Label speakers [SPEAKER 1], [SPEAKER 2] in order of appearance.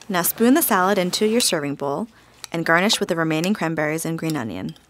[SPEAKER 1] Now spoon the salad into your serving bowl and garnish with the remaining cranberries and green onion.